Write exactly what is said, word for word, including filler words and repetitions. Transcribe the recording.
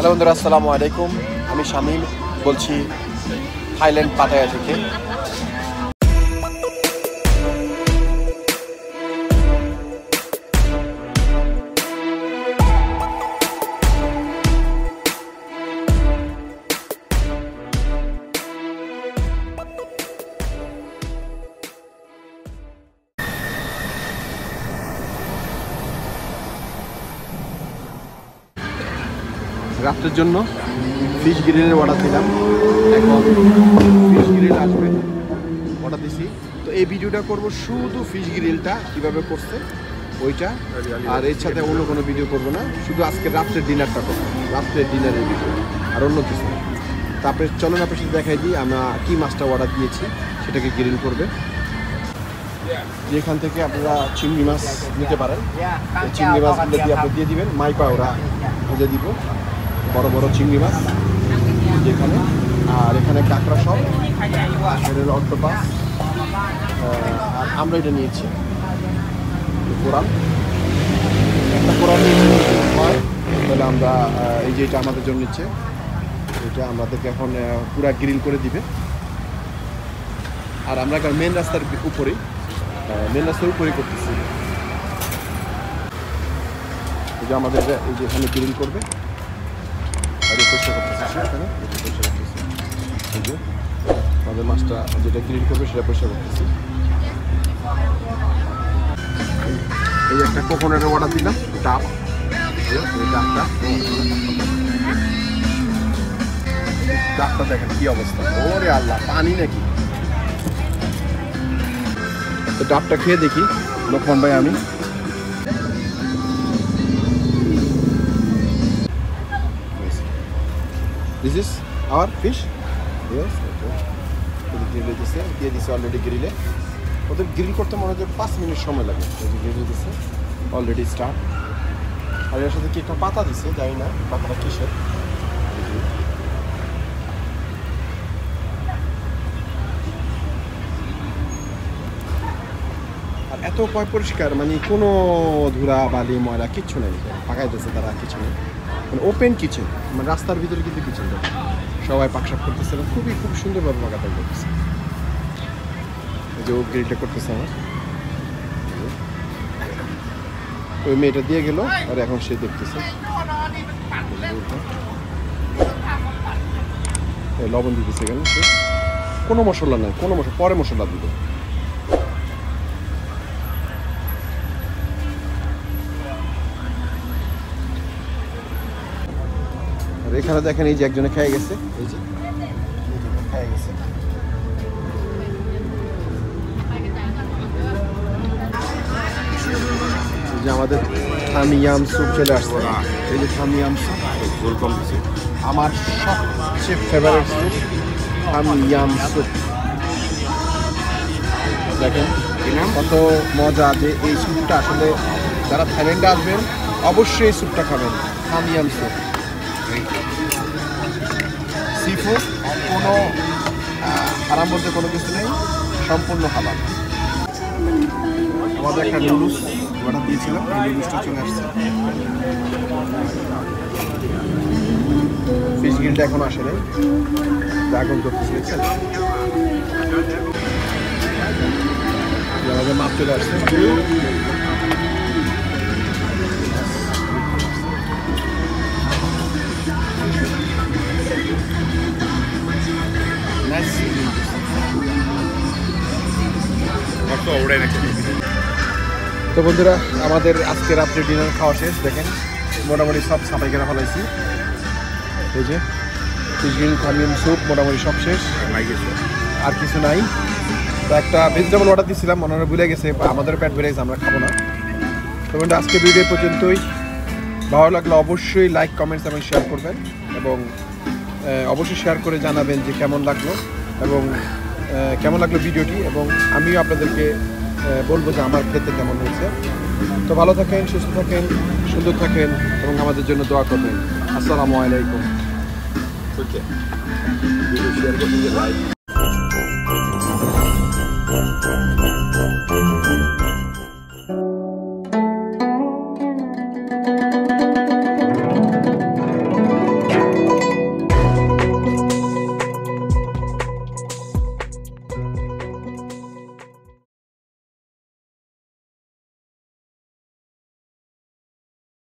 Hello বন্ধুরা, আসসালামু আলাইকুম। আমি শামীম বলছি থাইল্যান্ড পাতায়া থেকে। রাত্রের জন্য ফিশ গ্রিলের অর্ডার দিলাম, এখন ফিশ গ্রিল আসবে, অর্ডার দিছি। তো এই ভিডিওটা করব শুধু ফিশ গ্রিলটা কীভাবে করছে ওইটা, আর এর সাথে অন্য কোনো ভিডিও করব না, শুধু আজকে রাত্রের ডিনারটা করবো, রাত্রের ডিনারের ভিডিও আর অন্য কিছু না। তারপরে চলুন আপনার সাথে দেখাই দিই আমরা কী মাছটা অর্ডার দিয়েছি, সেটাকে গ্রিল করবে। যেখান থেকে আপনারা চিংড়ি মাছ নিতে পারেন, এই চিংড়ি মাছগুলো দিয়ে আপনি দিয়ে দিবেন, মাইপা ওরা ভেজে দিব, বড় বড় চিংড়ি মাছ যেখানে। আর এখানে কাঁকড়া সব, এটা অক্টোপাস, আর আমরা এটা নিয়েছি কোরাল, একটা কোরাল নিয়েছি হয়, তাহলে আমরা এই যে এটা আমাদের জন্য নিচ্ছে, এটা আমাদেরকে এখন পুরা গ্রিল করে দিবে। আর আমরা এখন মেন রাস্তার উপরেই মেন রাস্তার উপরেই করতেছি, এই যে আমাদের এই যে এখানে গ্রিল করবে, আমাদের মাছটা যেটা গ্রিল করবে সেটা পরিষ্কার করতেছি। এই একটা কোকোনাটের অর্ডার দিলাম, ডাব, এই ডাবটা ডাবটা দেখেন কি অবস্থা, ওরে আল্লাহ পানি নাকি। তো ডাবটা খেয়ে দেখি লক্ষ্মণ ভাই, আমি This is our fish. Yes, okay. গ্রিলে দিছে, দিয়ে দিছে অলরেডি গ্রিলে। ওদের গ্রিল করতে মনে হয় পাঁচ মিনিট সময় লাগে, গ্রিলে দিছে অলরেডি স্টার্ট। আর এর সাথে কি একটা পাতা দিছে, জানি না পাতাটা কিসের। আর এত পয় পরিষ্কার, মানে কোনো ধুলা বালি ময়লা কিচ্ছু নেই, পাকাই দিচ্ছে তারা, কিছু নেই, মানে ওপেন কিচেন, মানে রাস্তার ভিতরে কিন্তু কিচেনটা সবাই পাকসাপ করতেছে, খুবই খুব সুন্দরভাবে পাকাটা করতেছে। এই যে ও গ্রিলটা করতেছে আমার, ওই মেয়েটা দিয়ে গেল, আর এখন সে দেখতেছে লবণ দিতেছে কেন, সে কোনো মশলা নাই, কোনো মশলা পরে মশলা দিবে। এখানে দেখেন এই যে একজনে খেয়ে গেছে, এই যে খেয়ে গেছে। যে আমাদের থামিয়াম স্যুপ চলে আসছে, এই যে থামিয়াম স্যুপ আমার সবচেয়ে ফেভারিট স্যুপ, থামিয়াম স্যুপ। দেখেন কত মজা, যে এই স্যুপটা আসলে যারা থাইল্যান্ডে আসবেন অবশ্যই এই স্যুপটা খাবেন, থামিয়াম স্যুপ। সি ফুড কোনো হারাম বলতে কোনো কিছু নেই, সম্পূর্ণ হালাল। আমাদের একটা নুডলস অর্ডার দিয়েছিলাম, এই নুডলসটা চলে আসছে। ফিশ গ্রিলটা এখন আসে নাই, ড্রাগন করতেছে, দেখছেন আমাদের মাছ চলে আসছে। তো বন্ধুরা, আমাদের আজকে রাত্রে ডিনার খাওয়া শেষ। দেখেন মোটামুটি সব সাফাই করে ফেলাইছি, এই যে ফিশ গ্রিল, থামিয়াম স্যুপ মোটামুটি সব শেষ, আর কিছু নাই। তো একটা ভেজিটেবল অর্ডার দিয়েছিলাম, ওনারা ভুলে গেছে, আমাদের পেট বেড়ে গেছে, আমরা খাবো না। তো বন্ধু আজকে ভিডিও পর্যন্তই। ভালো লাগলে অবশ্যই লাইক, কমেন্টস এবং শেয়ার করবেন, এবং অবশ্যই শেয়ার করে জানাবেন যে কেমন লাগলো এবং কেমন লাগলো ভিডিওটি, এবং আমিও আপনাদেরকে বলবো যে আমার খেতে কেমন হয়েছে। তো ভালো থাকেন, সুস্থ থাকেন, সুন্দর থাকেন, এবং আমাদের জন্য দোয়া করবেন। আসসালামু আলাইকুম। ওকে, ভিডিও শেয়ার করতে লাইক।